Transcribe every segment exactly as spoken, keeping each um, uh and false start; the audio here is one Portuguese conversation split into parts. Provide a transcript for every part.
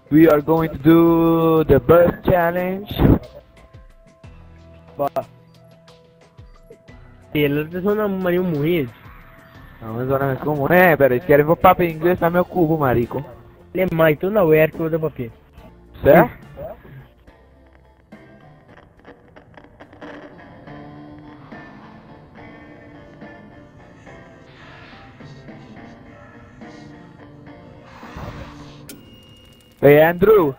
We are going to do the burst challenge. Bora. Ele tá só Mario morrer. Não, mas agora como é, pera, eles querem papel em inglês tá meu cubo, marico. Ele é mais, tu não é que eu dou papel. Certo? Hey Andrew.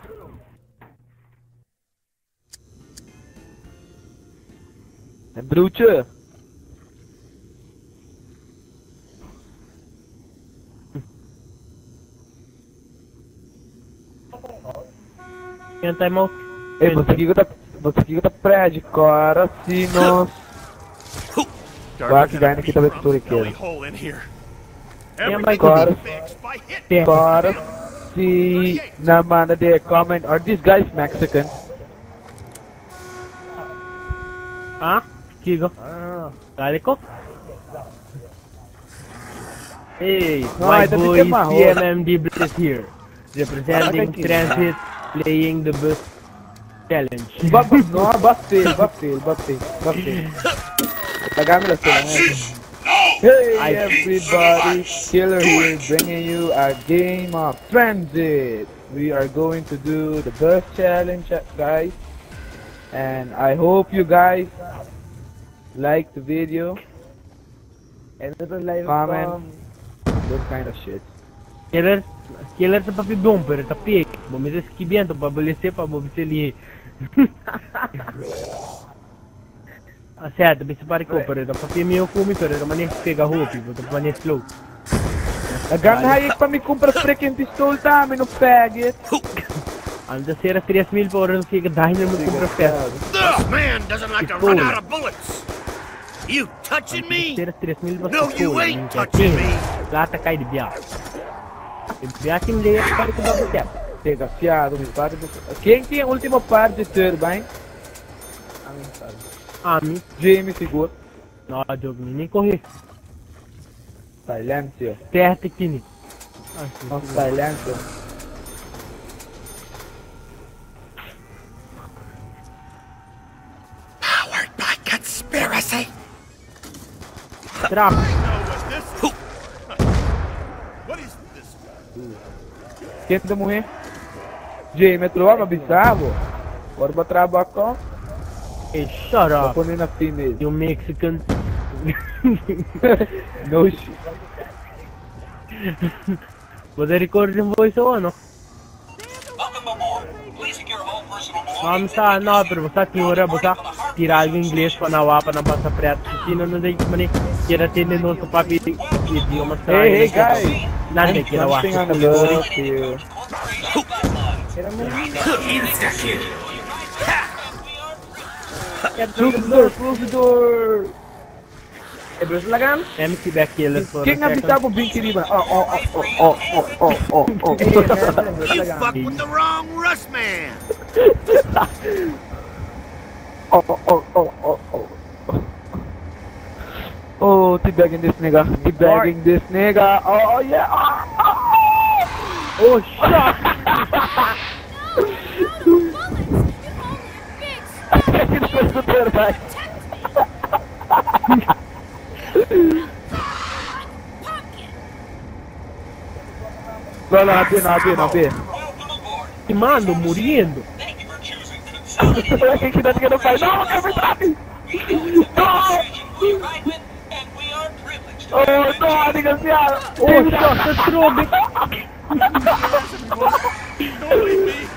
Andrew chưa? Quem tá mal? Ei, você aqui que tá, você aqui que tá prédio, cara, sinos. Vai que vai aqui talvez tudo aqui. Cara, cara, se na mana de comment, are these guys Mexican? Ah, Kigo. Ah, Calico. Hey, my boy C M M D Bliss here, representing Transit, playing the bus challenge. No, bafel, bafel, bafel, bafel. Tagami la sila. Hey everybody, Killer here, bringing you a game of Transit. We are going to do the bus challenge, guys. And I hope you guys like the video and comment those kind of shit. Killer, Killer sa papi bumper, tapi, bumisa skibiento, pabalese pa, bumisa li. Certo, bisa pare ko, pero papi mio kumi, pero mani pega hopi, pero mani slow. Naghanahayag pa mi kumpra freaking pistol tami no peg it. Anda sera três mil por hora que dá ainda muito compra ferro. This man doesn't like to run out of bullets. You touching me? Sera três mil por No, you ain't touching me. Lá tá cai de biar. De biar que me lê para que dá certo. Pega fiado, mi pare. Quem tem a última parte de turbine? Ah, mi. Jamie seguro. Não, jogo nem correr. Silêncio. Certo aqui, ni. Não, silêncio. Powered by conspiracy. Trap. What is this? Quem tá morrer? Jamie, trova bizarro. Bora botar trabalho. Hey, shut up. Vou pôr na female. You Mexican. No shit. Você recorda um voice ou não? Vamos lá, não, pero você tem hora, você tirar o inglês para não para não passar preto. Se não não tem mané, quer atender nosso papi idioma. Hey, hey guys. Não me quer lá. Something on the love here. Close the door, close the door. Eh, bro, lagan? M C back killer for Quem avisa mo bing kiriba? Oh, oh, oh, oh, oh, oh, oh, oh. You fuck with the wrong Russ man. Oh, oh, oh, oh, oh, oh. Oh, teabagging this nigga, teabagging this nigga. Oh, yeah. Oh, shit. Close the door, bye. Não, não, aqui não, aqui não, aqui. Mano, morrendo. Quem que tá chegando faz? Não, quer me trap! Oh, não, desgraciado! Oh, shit, the trobe. Don't leave me.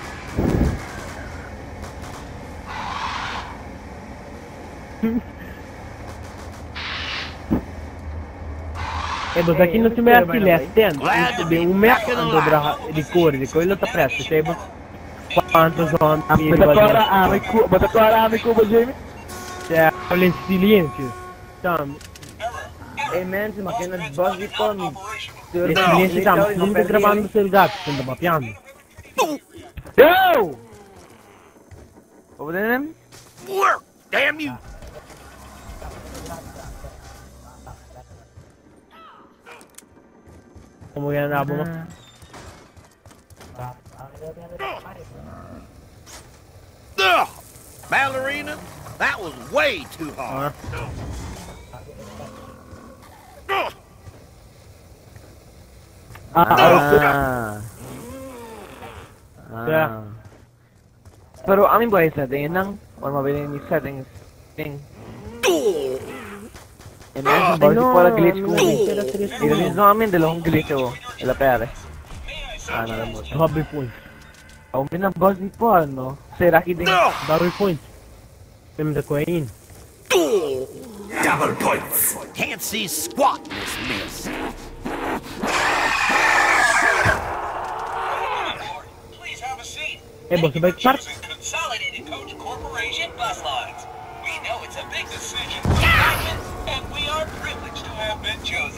Eh, basta aqui não se me aqui leste, um metro dobra ricordi, quello sta presto, sei quanto sono Bata a ami cu, bata a ami cu, Jamie? Cioè, con il silenzio. Tam. E man, ma che non sbagli con Il silenzio tam, non ti gravando sul gatto, sento ma piano. Yo! Over there? Work, damn you. Come che andavo? Ugh! Ballerina, that was way too hard. Ugh! Ah, Ah. Yeah. Ah. Pero amin ba yung setting lang? Or mabiling yung settings thing? Imagine ba si pala glitch ko? Ilinis mo amin, dalawang glitch ko. Ila pere. Ah, nalamot. Hobby point. Ako pinabuzz ni po, ano? Kasi Rocky din. Barrel point. Pim the queen. Double points. Can't see squat in this mess. Please have a seat. Eh, boss, bike park. Consolidated Coach Corporation bus lines. We know it's a big decision for the and we are privileged to have been chosen.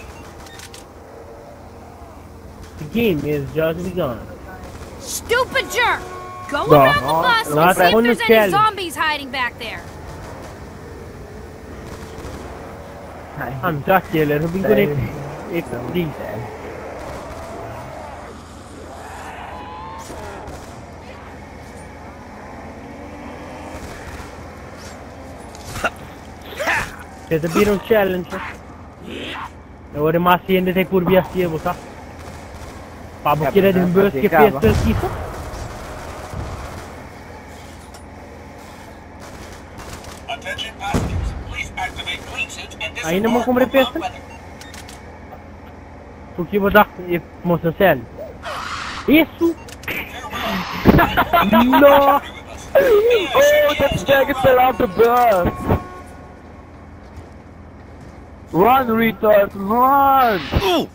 The game is just begun. Stupid jerk! Go No, around the no, bus not and see on if there's the any challenge. zombies hiding back there. I'm just killer. Sabi ko rin. It's this. Kaya sabihin ng challenge. Ahora más siendo de curvia así, ¿vos sabes? Pablo quiere de un bus que piensa el quiso. Attention passengers, please activate clean suits and Ahí naman kung may pesta. Porque vou dar moça sério. Isso! No! oh, that faggot fell out the bus! Run, retard, run! Ooh!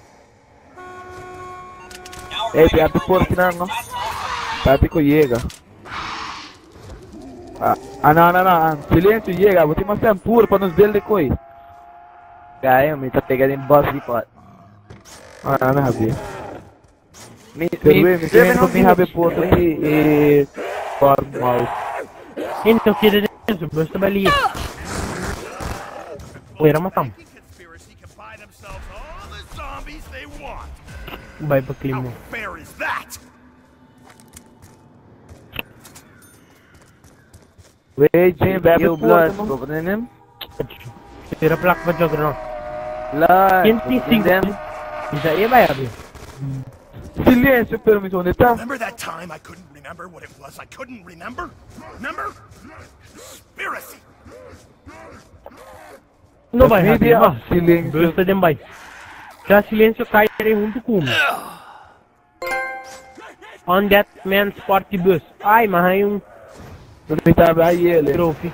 Eh, piapi por final, no? Piapi ko llega. Ah, ah, não, não, não. Silêncio, llega. Vou te mostrar puro para nos ver depois. Kaya, may tatega din buzz ni po. Ah, não, Rabi. May, Pero, me siento mi Rabi por aqui e... Formal. Então quiere de eso, basta balia. Pwera matam. Conspiracy can buy themselves all the zombies they want. Vai pra clima. How fair is that? Wait, Jim, baby, Yo, blood. Go pa din him? Tira plak pa jog no. Blood. Quem tem cinco? Isa iya ba yabi? Silêncio, permissão, onde tá? Remember that time I couldn't remember what it was I couldn't remember? Remember? Conspiracy. Não vai rabi, Media ah. silêncio. Basta din bay. Kaya silêncio cai rin junto com On that man's party bus. Ai, mas yung Onde tá aí ele? trophy.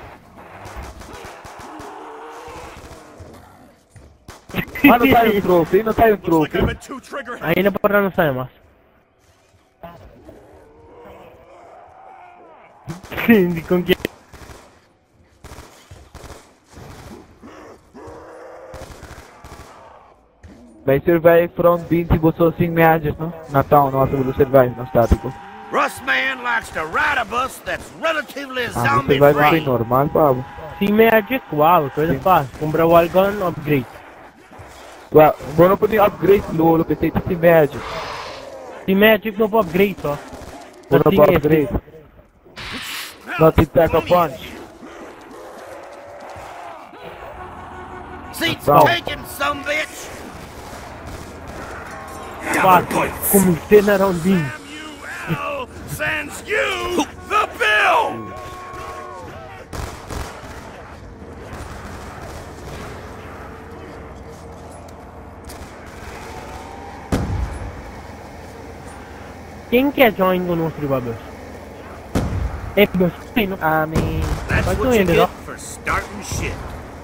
Ah, não tá aí um troféu, não tá aí um Looks like I'm troféu. at two trigger Aí na para não sai mas. Hindi kong ki- Vai survive from vinte pessoas sem médias, não? Natal, nossa, vou survive, não estático. Rustman likes to ride a bus that's relatively Ah, zombie survive não free. tem normal, Pablo. Si Magic, wow, coisa fácil. Compra wall gun, upgrade. Well, bom, não podia upgrade lolo, pensei que sem média. Si Magic não pode upgrade só. Bom, não Assim pode é, upgrade. Não te taca punch. Seats Wow. taken, some bitch. fácil. Como ter na roundinho. Samuel sends you the bill. Quem quer join conosco de babus? É bus, não? Ami. That's What's what you doing, get Doc? for starting shit.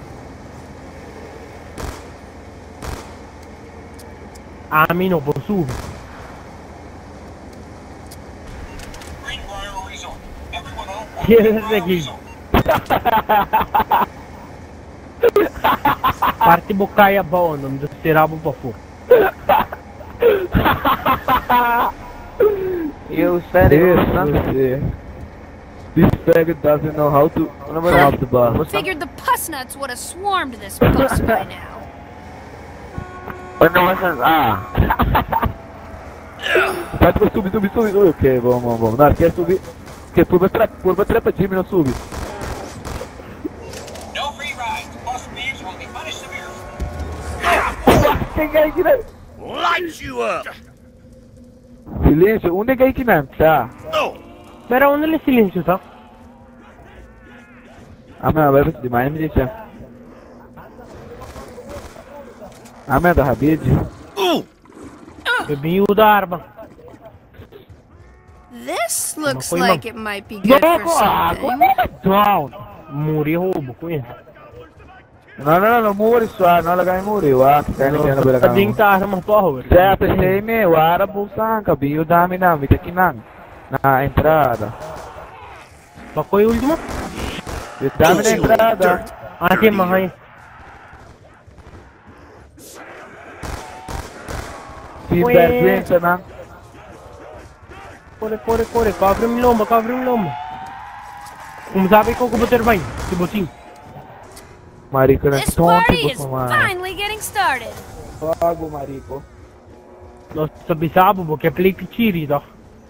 A mim não posso. Greenbrier Resort. Everyone on board Que é Greenbrier esse aqui? Resort. Parte bocaia boa, não me será bom para fora. You said it was nothing. This, this faggot doesn't know how to Ano come ba off the bus. Figured the pusnuts would have swarmed this bus by now. Ano ba sa... Ah. Vai pra subir, subir, subir. Ok, vamos, vamos, vamos. Não, quer subir. Porque turba trap, turba trepa time, não sube. No free rides. Bus thieves will be punished severely. Quem é que não? Light you up! Silêncio, onde é que é que não tá? No! Pero onde ele silêncio, tá? Ah, mas vai pra demais, me deixa. Ah, mas da Rabid. Ooh! Bebi o da arma. This looks foi, like it might be good for something. Down. Muri roubo, conheço. No, no, no, no muri sua, no lagay muri, wa. Kaya ni kaya na balaga Sabing mo. ta arma power. Kaya pa say me, wara busan ka, biyo dami namin, takinan. Na entrada. Bakoy último? Biyo dami na entrada. Ate mahay. Team Ué. vergonha na. Corre, corre, corre. Cobre-me lomba, cobre-me lomba. Como sabe que eu vou ter bem? Se botinho. Marico, na This tonto, party is bufama. finally getting started. Fogo, marico. Nossa, bisabo, porque é play pitiri, tá?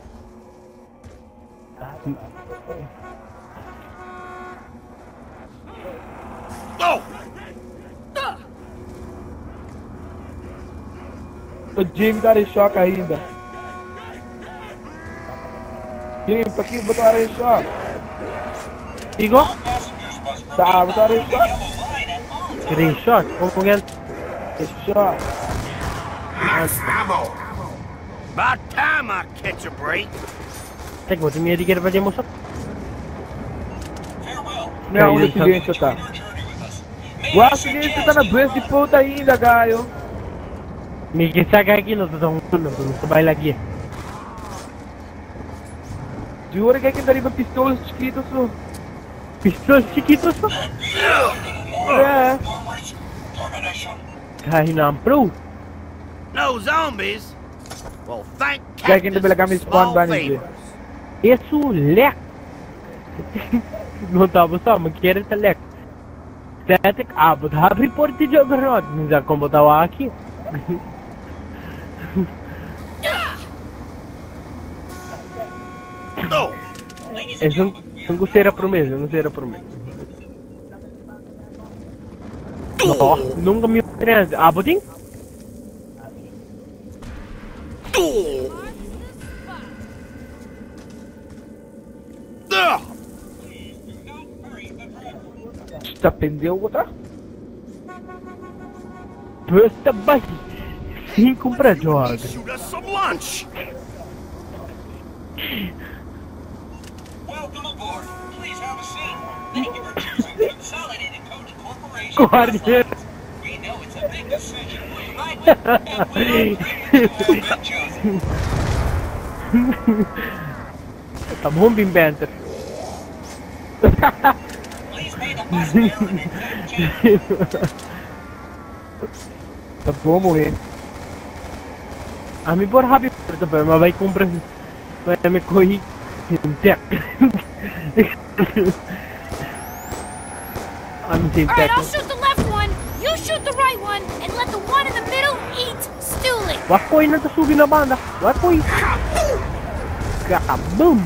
Oh! O Jimmy tá em choque ainda. Jimmy, pra que botar em choque? Digo? Tá, botar em choque? Three shot. Como que é? Em choque. About time I catch a break. Tek, vou te me dizer para emoção. Farewell. Não, onde Aí, o silêncio tá? Your journey with us. Uau, o silêncio tá na breast de puta ainda, Gaio. Me que saca aqui, não tô falando, não tô baila aqui. Jura que é que daria pistola escrito só? Pistola chiquito só. É. Termination. Cai na pro. No zombies? Well, thank Kaya kinda Captain bilang kami spawn Small ba ninyo? favor. Isso, lek. Não tava só, mas quero esse lek. Static, ah, but have report de Juggernaut. Não já como tava aqui. No! Esse não, não gostei da promessa, não gostei da promessa. Não, nunca me oferece. Ah, botinho? Ugh! Tá pendeu outra? Basta base. Cinco pra joga. Shoot us some lunch! Welcome aboard. Please have a seat. Thank you for choosing Consolidated Coach Corporation. Guarda. We know it's a big decision for United, and we are privileged to have been chosen. Tá bom, Bim Banter. Please pay the bus fare and check. Tá bom morrer. A mim por rápido também, mas vai comprar. Vai me correr. Tech. I'm team All right, tech. I'll shoot the left one. You shoot the right one, and let the one in the middle eat Stooling. Wak ko na tasubi na banda. Wak ko. Kaboom.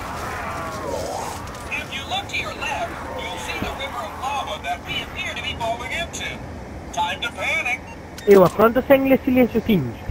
If you look to your left, you'll see the river of lava that we appear to be falling into. Time to panic. Eu, a quanto sem silêncio tinge?